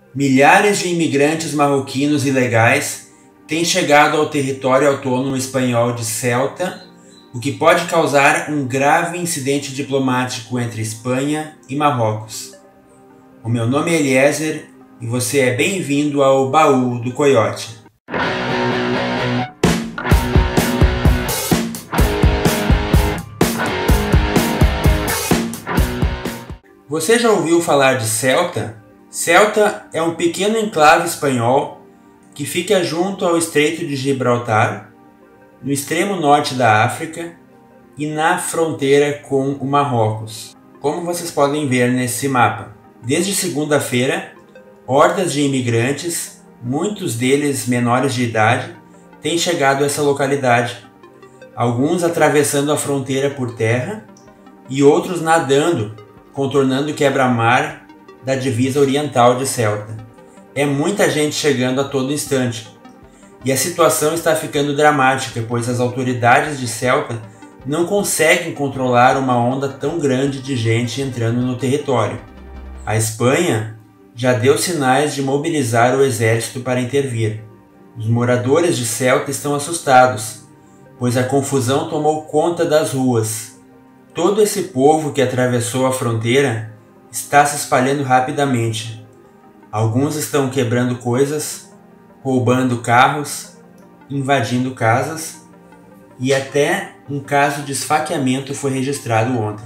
Milhares de imigrantes marroquinos ilegais têm chegado ao território autônomo espanhol de Ceuta, o que pode causar um grave incidente diplomático entre Espanha e Marrocos. O meu nome é Eliezer e você é bem-vindo ao Baú do Coiote. Você já ouviu falar de Ceuta? Ceuta é um pequeno enclave espanhol que fica junto ao Estreito de Gibraltar, no extremo norte da África e na fronteira com o Marrocos, como vocês podem ver nesse mapa. Desde segunda-feira, hordas de imigrantes, muitos deles menores de idade, têm chegado a essa localidade, alguns atravessando a fronteira por terra e outros nadando, contornando o quebra-mar da divisa oriental de Ceuta. É muita gente chegando a todo instante. E a situação está ficando dramática, pois as autoridades de Ceuta não conseguem controlar uma onda tão grande de gente entrando no território. A Espanha já deu sinais de mobilizar o exército para intervir. Os moradores de Ceuta estão assustados, pois a confusão tomou conta das ruas. Todo esse povo que atravessou a fronteira está se espalhando rapidamente. Alguns estão quebrando coisas, roubando carros, invadindo casas e até um caso de esfaqueamento foi registrado ontem.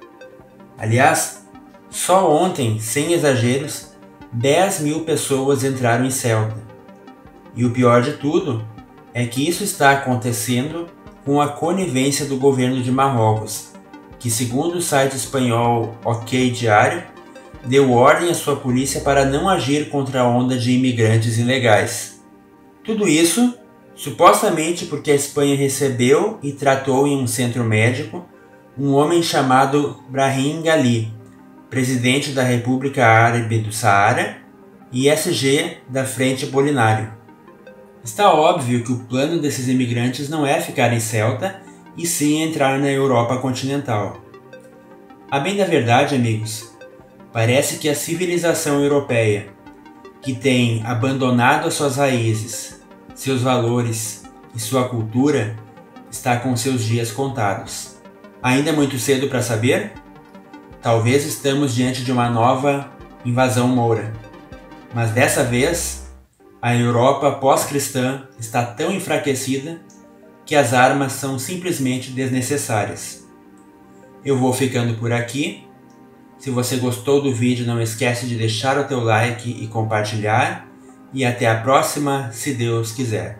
Aliás, só ontem, sem exageros, 10 mil pessoas entraram em Ceuta. E o pior de tudo é que isso está acontecendo com a conivência do governo de Marrocos, que, segundo o site espanhol OK Diário, deu ordem à sua polícia para não agir contra a onda de imigrantes ilegais. Tudo isso, supostamente porque a Espanha recebeu e tratou em um centro médico um homem chamado Brahim Ghali, presidente da República Árabe do Saara e SG da Frente Polisário. Está óbvio que o plano desses imigrantes não é ficar em Ceuta, e sim entrar na Europa continental. A bem da verdade, amigos, parece que a civilização europeia, que tem abandonado as suas raízes, seus valores e sua cultura, está com seus dias contados. Ainda é muito cedo para saber? Talvez estamos diante de uma nova invasão moura. Mas dessa vez, a Europa pós-cristã está tão enfraquecida que as armas são simplesmente desnecessárias. Eu vou ficando por aqui. Se você gostou do vídeo, não esquece de deixar o teu like e compartilhar. E até a próxima, se Deus quiser.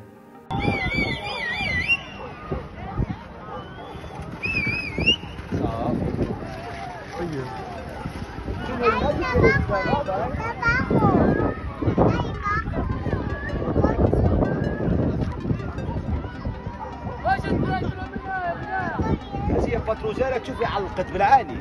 هي باتروجيرة تشوفي علقت بالعالي.